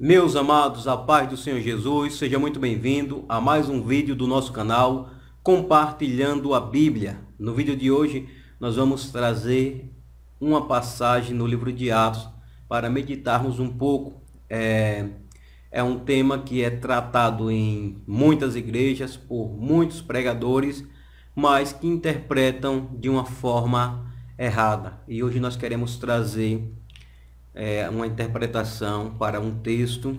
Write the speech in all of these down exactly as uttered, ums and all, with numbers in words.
Meus amados, a paz do Senhor Jesus, seja muito bem-vindo a mais um vídeo do nosso canal Compartilhando a Bíblia. No vídeo de hoje nós vamos trazer uma passagem no livro de Atos para meditarmos um pouco. É, é um tema que é tratado em muitas igrejas por muitos pregadores, mas que interpretam de uma forma errada. E hoje nós queremos trazer É uma interpretação para um texto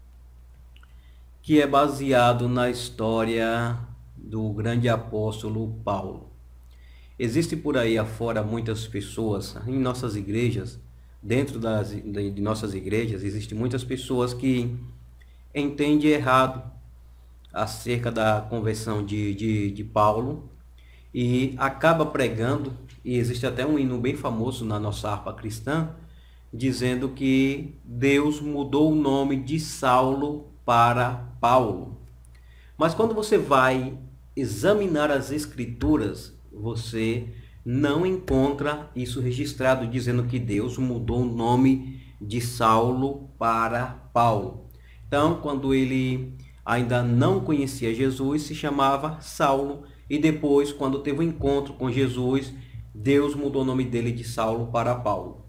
que é baseado na história do grande apóstolo Paulo. Existe por aí afora muitas pessoas, em nossas igrejas, dentro das, de, de nossas igrejas, existem muitas pessoas que entendem errado acerca da conversão de, de, de Paulo e acaba pregando, e existe até um hino bem famoso na nossa harpa cristã, dizendo que Deus mudou o nome de Saulo para Paulo. Mas quando você vai examinar as escrituras, você não encontra isso registrado, dizendo que Deus mudou o nome de Saulo para Paulo. Então, quando ele ainda não conhecia Jesus, se chamava Saulo, e depois, quando teve um encontro com Jesus, Deus mudou o nome dele de Saulo para Paulo.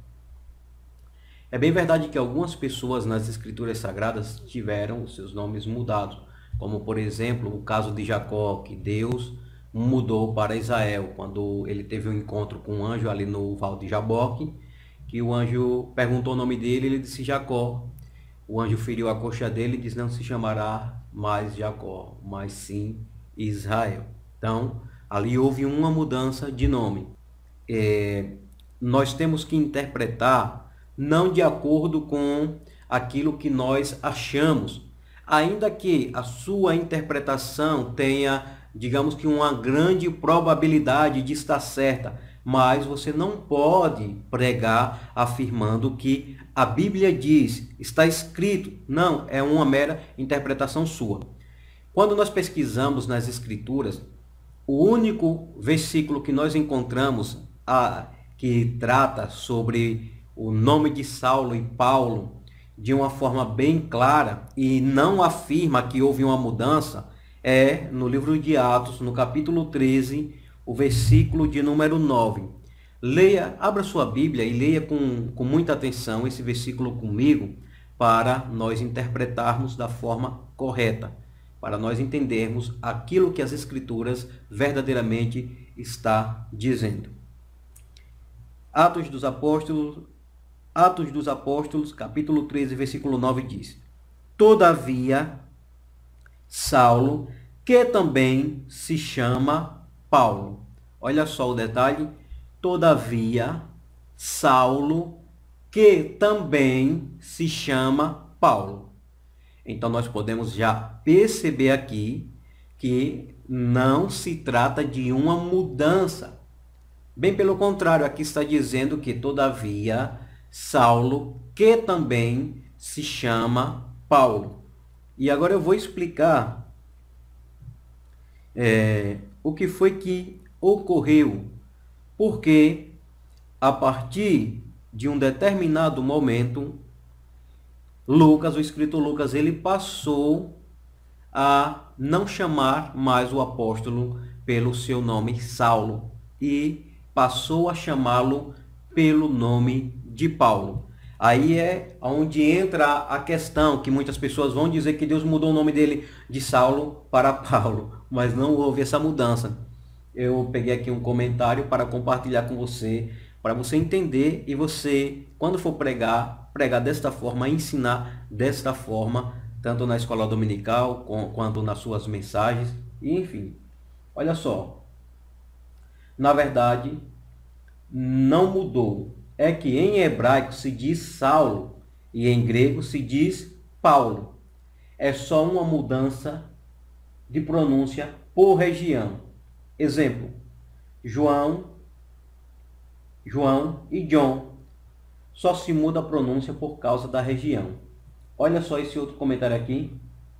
É bem verdade que algumas pessoas nas escrituras sagradas tiveram os seus nomes mudados, como por exemplo o caso de Jacó, que Deus mudou para Israel, quando ele teve um encontro com um anjo ali no Val de Jaboque, que o anjo perguntou o nome dele, ele disse Jacó. O anjo feriu a coxa dele e disse, não se chamará mais Jacó, mas sim Israel. Então, ali houve uma mudança de nome. É, nós temos que interpretar não de acordo com aquilo que nós achamos, ainda que a sua interpretação tenha, digamos que uma grande probabilidade de estar certa, mas você não pode pregar afirmando que a Bíblia diz, está escrito. Não, é uma mera interpretação sua. Quando nós pesquisamos nas Escrituras, o único versículo que nós encontramos a, que trata sobre o nome de Saulo e Paulo de uma forma bem clara e não afirma que houve uma mudança, é no livro de Atos, no capítulo treze, o versículo de número nove. Leia, abra sua Bíblia e leia com, com muita atenção esse versículo comigo, para nós interpretarmos da forma correta, para nós entendermos aquilo que as Escrituras verdadeiramente está dizendo. Atos dos Apóstolos, Atos dos Apóstolos, capítulo treze, versículo nove diz: Todavia, Saulo, que também se chama Paulo. Olha só o detalhe. Todavia, Saulo, que também se chama Paulo. Então nós podemos já perceber aqui que não se trata de uma mudança. Bem pelo contrário, aqui está dizendo que todavia Saulo, que também se chama Paulo. E agora eu vou explicar é, o que foi que ocorreu. Porque a partir de um determinado momento, Lucas, o escritor Lucas, ele passou a não chamar mais o apóstolo pelo seu nome Saulo e passou a chamá-lo pelo nome de Paulo. Aí é onde entra a questão que muitas pessoas vão dizer que Deus mudou o nome dele de Saulo para Paulo, mas não houve essa mudança. Eu peguei aqui um comentário para compartilhar com você, para você entender e você, quando for pregar, pregar desta forma, ensinar desta forma, tanto na escola dominical quanto nas suas mensagens, enfim. Olha só, na verdade, não mudou. É que em hebraico se diz Saulo e em grego se diz Paulo. É só uma mudança de pronúncia por região. Exemplo, João, João e John. Só se muda a pronúncia por causa da região. Olha só esse outro comentário aqui.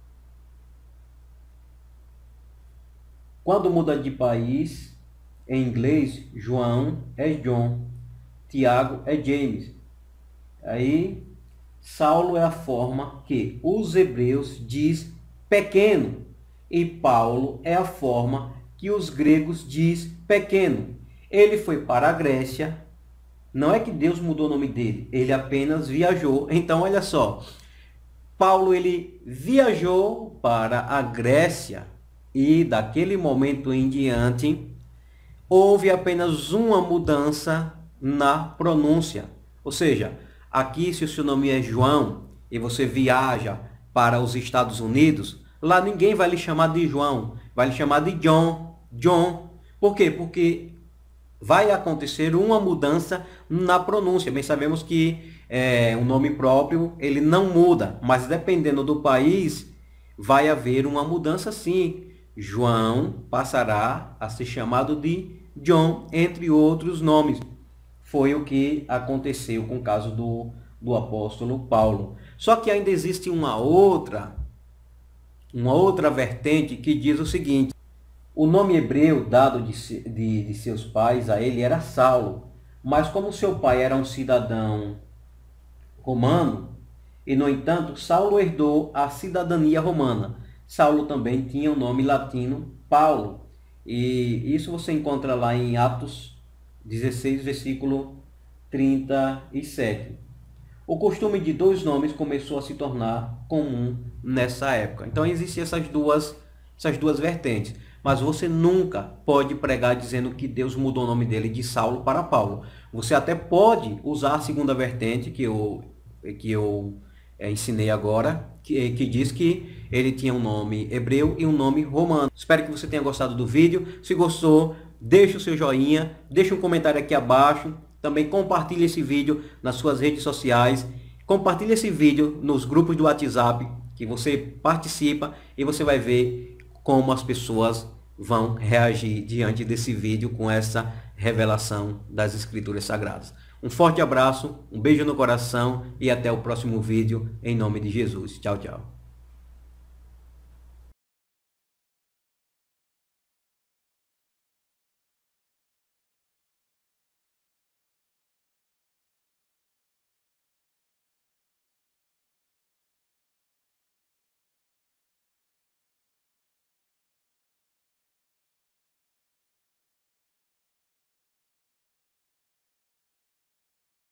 Quando muda de país, em inglês, João é John, Tiago é James. Aí Saulo é a forma que os hebreus diz pequeno e Paulo é a forma que os gregos diz pequeno. Ele foi para a Grécia, não é que Deus mudou o nome dele, ele apenas viajou. Então, olha só, Paulo ele viajou para a Grécia e daquele momento em diante houve apenas uma mudança na pronúncia. Ou seja, aqui se o seu nome é João e você viaja para os Estados Unidos, lá ninguém vai lhe chamar de João, vai lhe chamar de John, John. Por quê? Porque vai acontecer uma mudança na pronúncia. Bem sabemos que é, o nome próprio ele não muda, mas dependendo do país vai haver uma mudança sim. João passará a ser chamado de John, entre outros nomes. Foi o que aconteceu com o caso do, do apóstolo Paulo. Só que ainda existe uma outra, uma outra vertente que diz o seguinte: o nome hebreu dado de, de, de seus pais a ele era Saulo, mas como seu pai era um cidadão romano, e no entanto Saulo herdou a cidadania romana. Saulo também tinha o nome latino Paulo, e isso você encontra lá em Atos dezesseis, versículo trinta e sete. O costume de dois nomes começou a se tornar comum nessa época. Então existem essas duas, essas duas vertentes. Mas você nunca pode pregar dizendo que Deus mudou o nome dele de Saulo para Paulo. Você até pode usar a segunda vertente que eu, que eu é, ensinei agora, que, que diz que ele tinha um nome hebreu e um nome romano. Espero que você tenha gostado do vídeo. Se gostou, deixe o seu joinha, deixe um comentário aqui abaixo. Também compartilhe esse vídeo nas suas redes sociais. Compartilhe esse vídeo nos grupos do WhatsApp que você participa e você vai ver como as pessoas vão reagir diante desse vídeo com essa revelação das Escrituras Sagradas. Um forte abraço, um beijo no coração e até o próximo vídeo, em nome de Jesus. Tchau, tchau.